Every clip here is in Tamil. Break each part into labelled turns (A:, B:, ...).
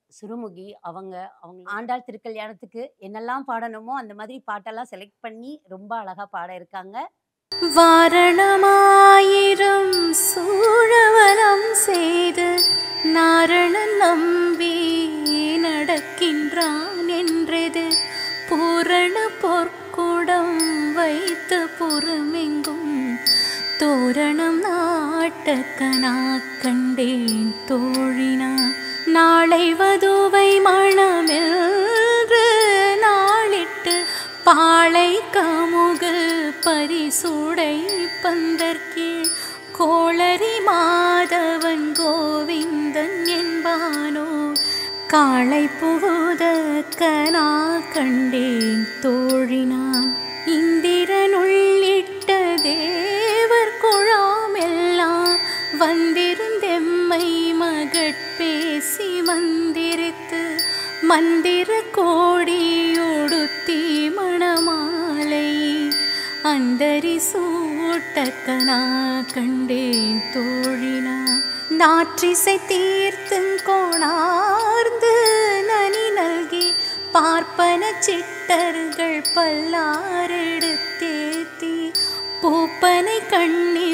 A: சுருமுகி அவங்க ஆண்டாள் திருக்கல்யாணத்துக்கு என்னெல்லாம் பாடணுமோ அந்த மாதிரி பாட்டெல்லாம் செலக்ட் பண்ணி ரொம்ப அழகா பாட இருக்காங்க.
B: வாரணமாயிரம் சூழவலம் செய்து நாரணன் நம்பி நடக்கின்றான் என்றது பூரண பொற்குடம் வைத்து புறமெங்கும் தோரணம் நாட்டக்கனா கண்டேன் தோழினா நாளை வதுவை மணமென்று நாளிட்டு பாளை காமுகல் பரிசூடை பந்தற்கீழ் கோளரி மாதவன் கோவிந்தன் என்பானோ காளை புகுத கனா கண்டேன் தோழினான் இந்திரன் உள்ளிட்ட தேவர் குழாமெல்லாம் வந்திருந்தெம்மை மகட்பேசி மந்திரித்து மந்திர கோடியோடுத்தி மணமாலை அந்தரி சூட்டக்கனா கண்டேன் தோழினா நாற்றிசை தீர்த்துங்கோணார்ந்து நனி நல்கி பார்ப்பன சிட்டர்கள் பல்லாரெடுத்தேத்தி பூப்பனை கண்ணி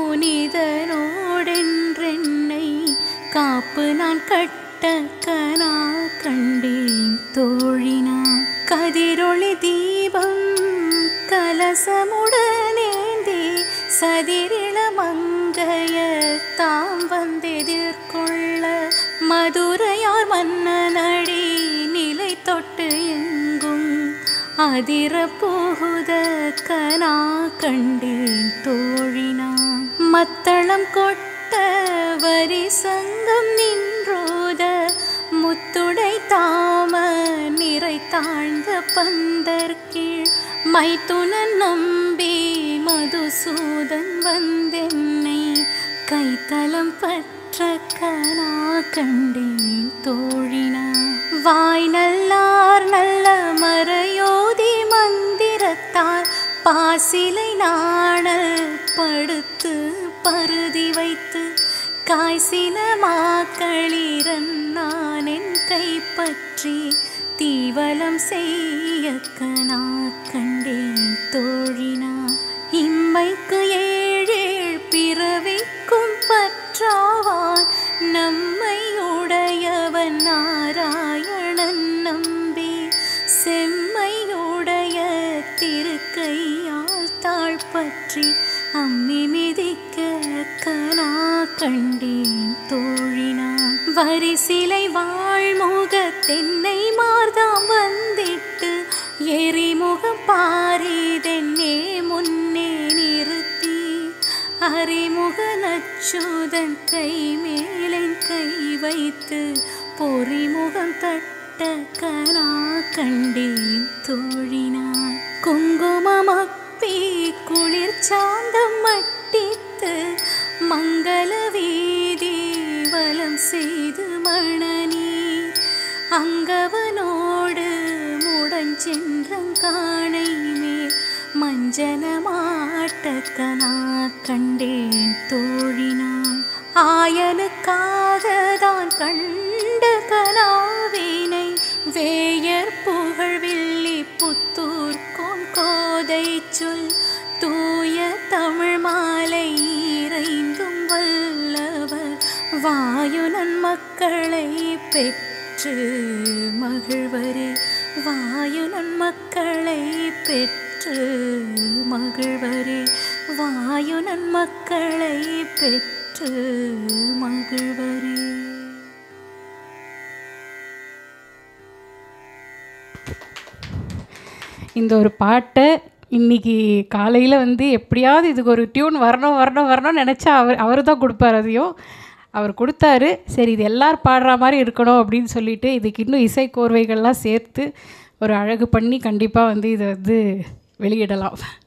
B: புனிதனோடென்றென்னை காப்பு நான் கட்டக்கனா கண்டேன் தோழினா கதிரொளி தீபம் கலசமுடனேந்தி சதிரிள மங்கைய தாம் வந்தெதிர்கொள்ள மதுரையார் மன்னனடி நிலை தொட்டு எங்கும் அதிர புகுத கனா கண்டேன் தோழினா மத்தளம் கொட்ட வரி சங்கம் நின்றோத முத்துடை தாம நிறை தாழ்ந்த பந்தற்கீழ் மைத்துனன் நம்பி மதுசூதன் வந்தென்னை கைத்தலம் பற்ற கனா கண்டேன் தோழினா வாய் நல்லார் நல்ல மறையோதி மந்திரத்தால் பாசிலை நாணல் படுத்து பருதி வைத்து காய்சின மாக்களிரன் நான் என் கைப்பற்றி தீவலம் செய்ய கனா கண்டேன் தோழினா இம்மைக்கு ஏழேழ் பிறவிக்கும் பற்றாவான் நம்மை உடையவன் நாராயணன் நம்பி செம்மையுடைய திருக்கையால் தாழ்பற்றி அம்மி மிதிக்க கனா கண்டேன் தோழினா வரிசிலை வாழ்முகத்தென்னை மார்தாம் வந்திட்டு எரிமுகம் பாரிதென்னே முன்னே நிறுத்தி அறிமுக நச்சுதன் கை மேலென் கை வைத்து பொறிமுகம் தட்ட கனா கண்டேன் தோழினான் குங்குமமப்பி குளிர் சாந்தம் மட்டித்து மங்கள வீதி வலம் செய்து மணநீர் அங்கவனோடு முடஞ்சென்றங்காணை மேல் மஞ்சனமாட்டக்கனா கண்டேன் தோழினான் ஆயனுக்காக தான் கண்ட கனாவினை வேயர் புகழ்வில்லி புத்தூர்கோன் கோதை சொல் தூய தமிழ் மாலை இறைந்தும் வல்லவர் வாயுனன் மக்களை பெற்று மகிழ்வரே வாயுனன் மக்களை பெற்று மகிழ்வரே வாயுனன் மக்களை பெற்று மகிழ்வரே.
C: இந்த ஒரு பாட்டை இன்றைக்கி காலையில் வந்து எப்படியாவது இதுக்கு ஒரு டியூன் வரணும்னு நினச்சா அவர் தான் கொடுப்பார். அதையும் அவர் கொடுத்தாரு. சரி, இது எல்லோரும் பாடுற மாதிரி இருக்கணும் அப்படின்னு சொல்லிட்டு இதுக்கு இன்னும் இசை கோர்வைகள்லாம் சேர்த்து ஒரு அழகு பண்ணி கண்டிப்பாக வந்து இதை வந்து வெளியிடலாம்.